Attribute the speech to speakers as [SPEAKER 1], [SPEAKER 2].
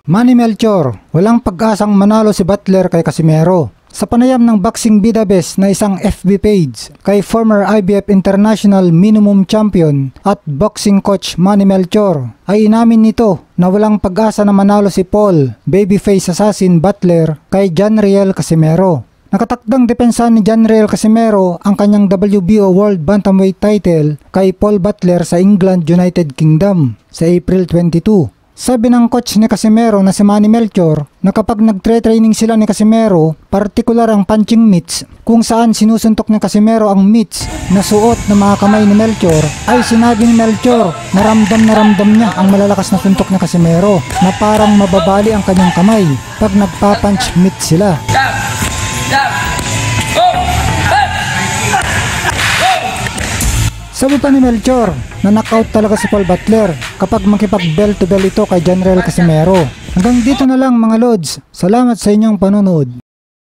[SPEAKER 1] Manny Melchor, walang pag-asang manalo si Butler kay Casimero. Sa panayam ng Boxing Bidabes na isang FB page kay former IBF International Minimum Champion at boxing coach Manny Melchor, ay inamin nito na walang pag-asa na manalo si Paul Babyface Assassin Butler kay John Riel Casimero. Nakatakdang depensahan ni John Riel Casimero ang kanyang WBO World Bantamweight title kay Paul Butler sa England, United Kingdom sa April 22. Sabi ng coach ni Casimero na si Manny Melchor na kapag nagtre-training sila ni Casimero, partikular ang punching mitts kung saan sinusuntok ni Casimero ang mitts na suot ng mga kamay ni Melchor, ay sinabi ni Melchor na ramdam niya ang malalakas na suntok ni Casimero na parang mababali ang kanyang kamay pag nagpa-punch mitts sila. Sabi pa ni Melchor na knockout talaga si Paul Butler kapag makipag bell to bell ito kay John Riel Casimero. Hanggang dito na lang mga lods. Salamat sa inyong panonood.